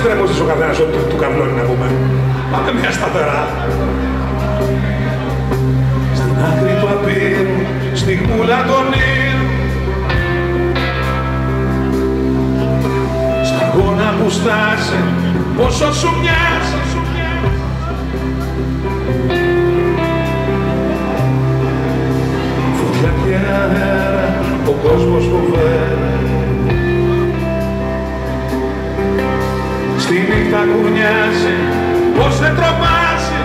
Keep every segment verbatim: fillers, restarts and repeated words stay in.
στρέφω ο καθένας ό,τι του καβλώνει να πούμε. Πάμε μια σταθερά. Στην άκρη του απείρου, στιγμούλα των ήρου, σταγόνα που στάσε, πόσο σου μοιάζει. Φωτιά και αέρα, ο κόσμος φοβέρει, στη νύχτα κουνιάζει, πως δεν τρομάζει.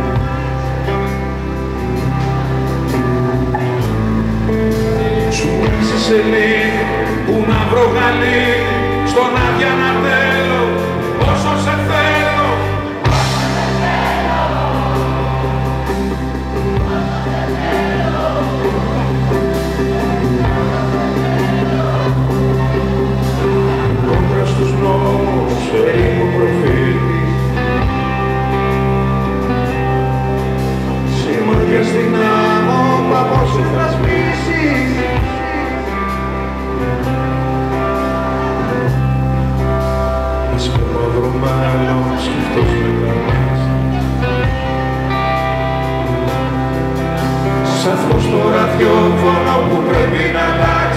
Σου ρίξει σε λίγο που να βρω γαλήνη, στον άδεια να θέλω, όσο σε θέλω. Κόντρα στους νόμους, ερήμου προφήτη, σημάδια στην άμμο, παπός σου θα σβήσεις. Ασπρόμαυρο μάλλον, σκυφτός με γραμμές, σαφώς το ραδιόφωνο που πρέπει να αλλάξει.